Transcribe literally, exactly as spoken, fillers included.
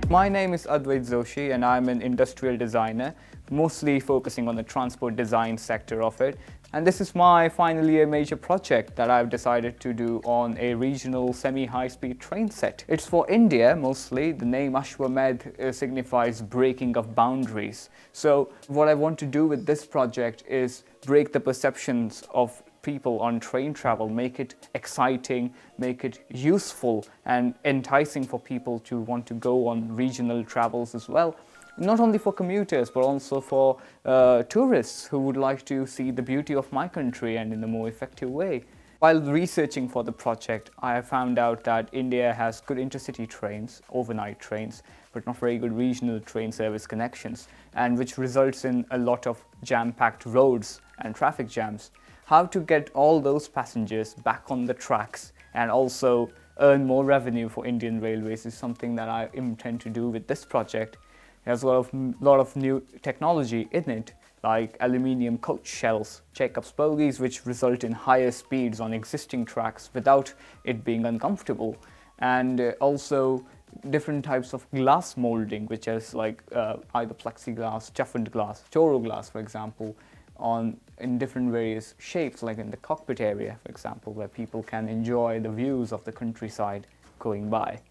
My name is Adwait Joshi and I'm an industrial designer, mostly focusing on the transport design sector of it. And this is my final year major project that I've decided to do on a regional semi-high-speed train set. It's for India mostly. The name Ashwamedh uh, signifies breaking of boundaries. So what I want to do with this project is break the perceptions of people on train travel, make it exciting, make it useful and enticing for people to want to go on regional travels as well. Not only for commuters, but also for uh, tourists who would like to see the beauty of my country and in a more effective way. While researching for the project, I found out that India has good intercity trains, overnight trains, but not very good regional train service connections, and which results in a lot of jam-packed roads and traffic jams. How to get all those passengers back on the tracks and also earn more revenue for Indian Railways is something that I intend to do with this project. There's a lot of, lot of new technology in it, like aluminium coach shells, Jacob's bogies, which result in higher speeds on existing tracks without it being uncomfortable. And uh, also different types of glass molding, which is like uh, either plexiglass, toughened glass, choro glass, for example, on in different various shapes, like in the cockpit area, for example, where people can enjoy the views of the countryside going by.